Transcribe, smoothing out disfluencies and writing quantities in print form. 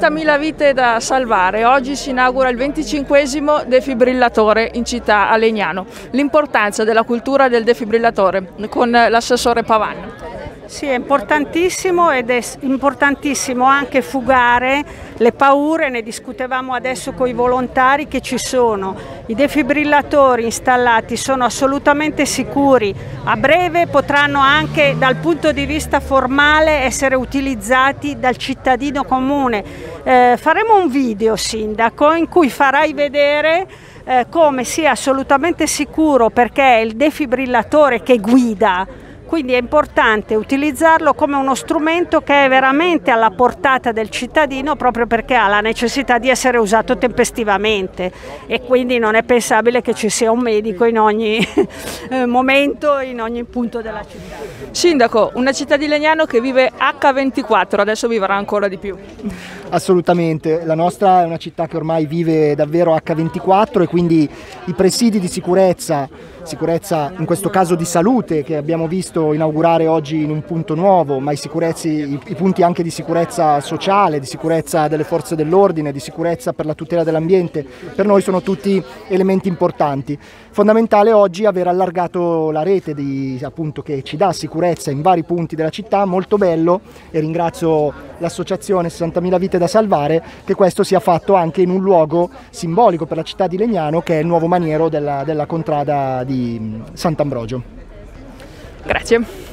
60.000 vite da salvare. Oggi si inaugura il 25° defibrillatore in città a Legnano. L'importanza della cultura del defibrillatore con l'assessore Pavan. Sì, è importantissimo ed è importantissimo anche fugare le paure, ne discutevamo adesso con i volontari che ci sono. I defibrillatori installati sono assolutamente sicuri, a breve potranno anche dal punto di vista formale essere utilizzati dal cittadino comune. Faremo un video, Sindaco, in cui farai vedere come sia assolutamente sicuro, perché è il defibrillatore che guida. Quindi è importante utilizzarlo come uno strumento che è veramente alla portata del cittadino, proprio perché ha la necessità di essere usato tempestivamente e quindi non è pensabile che ci sia un medico in ogni momento, in ogni punto della città. Sindaco, una città di Legnano che vive H24, adesso vivrà ancora di più. Assolutamente, la nostra è una città che ormai vive davvero H24 e quindi i presidi di sicurezza in questo caso di salute che abbiamo visto inaugurare oggi in un punto nuovo, ma i punti anche di sicurezza sociale, di sicurezza delle forze dell'ordine, di sicurezza per la tutela dell'ambiente, per noi sono tutti elementi importanti. Fondamentale oggi aver allargato la rete appunto, che ci dà sicurezza in vari punti della città, molto bello, e ringrazio l'associazione 60.000 vite da salvare che questo sia fatto anche in un luogo simbolico per la città di Legnano, che è il nuovo maniero della contrada di Sant'Ambrogio. Grazie.